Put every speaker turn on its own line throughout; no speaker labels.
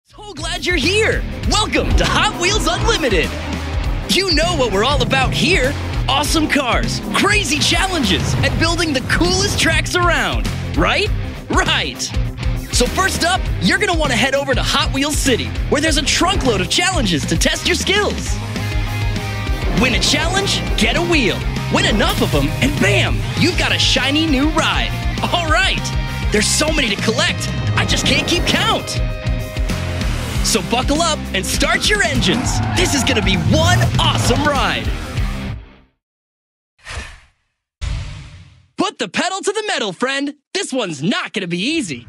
So glad you're here! Welcome to Hot Wheels Unlimited! You know what we're all about here. Awesome cars, crazy challenges, and building the coolest tracks around, right? Right! So first up, you're gonna want to head over to Hot Wheels City, where there's a trunkload of challenges to test your skills. Win a challenge, get a wheel. Win enough of them, and bam! You've got a shiny new ride. All right! There's so many to collect, I just can't keep count. So buckle up and start your engines. This is gonna be one awesome ride. Put the pedal to the metal, friend. This one's not gonna be easy.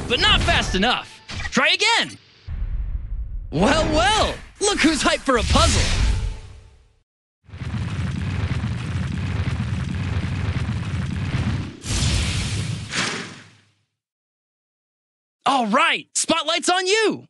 but not fast enough. Try again. Well, well, look who's hyped for a puzzle. All right, spotlight's on you.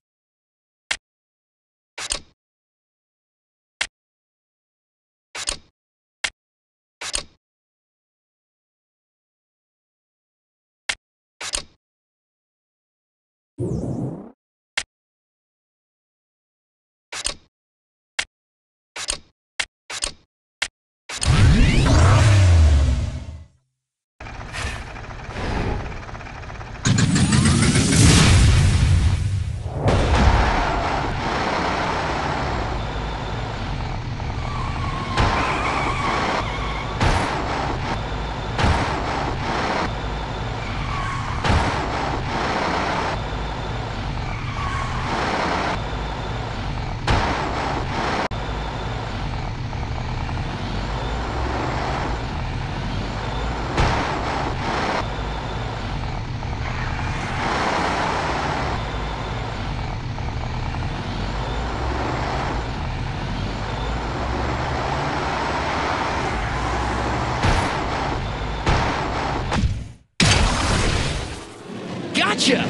Gotcha!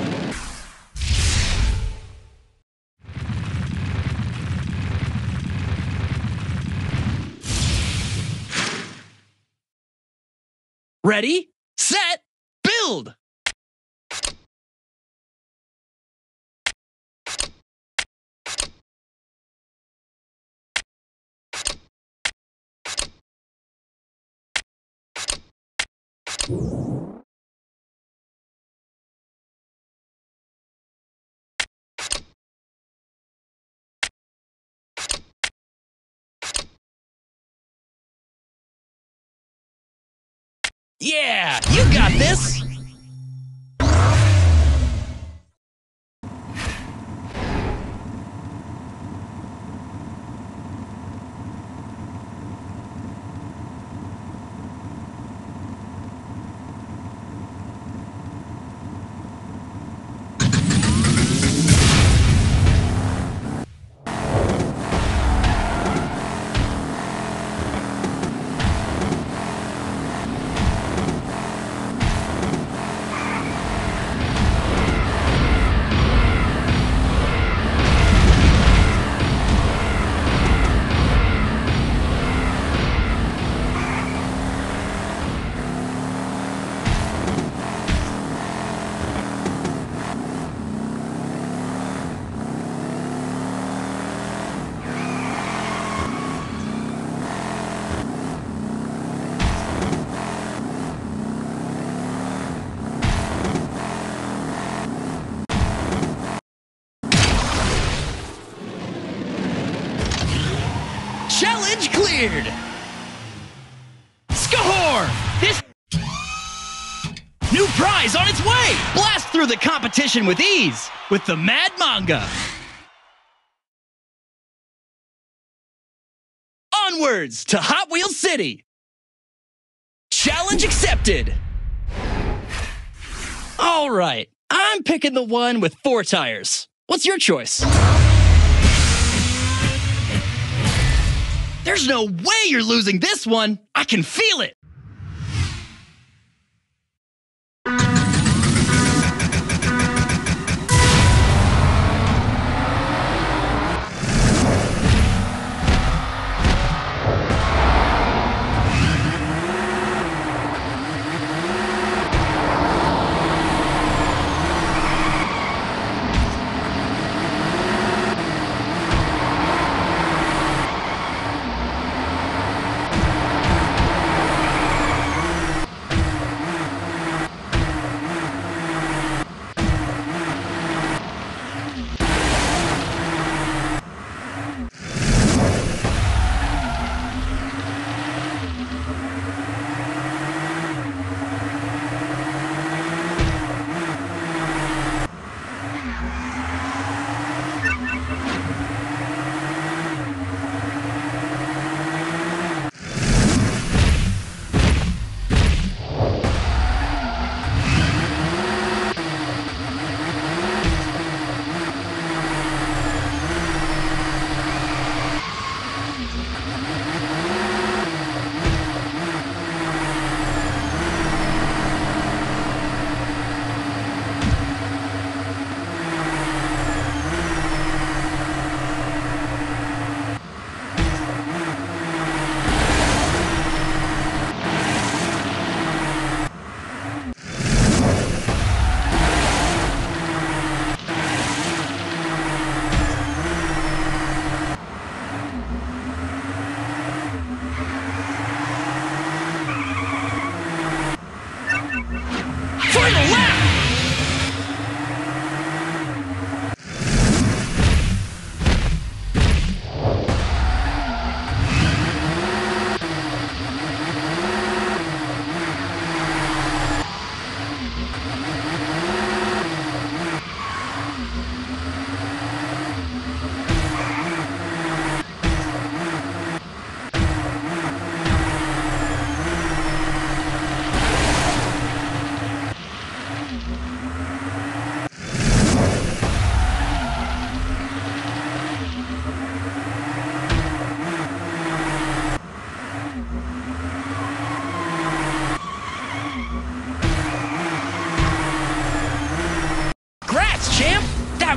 Ready, set, build! Yeah, you got this! Challenge cleared! Score! This new prize on its way! Blast through the competition with ease with the Mad Manga. Onwards to Hot Wheels City. Challenge accepted. All right, I'm picking the one with 4 tires. What's your choice? There's no way you're losing this one. I can feel it.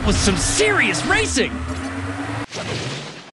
That was some serious racing!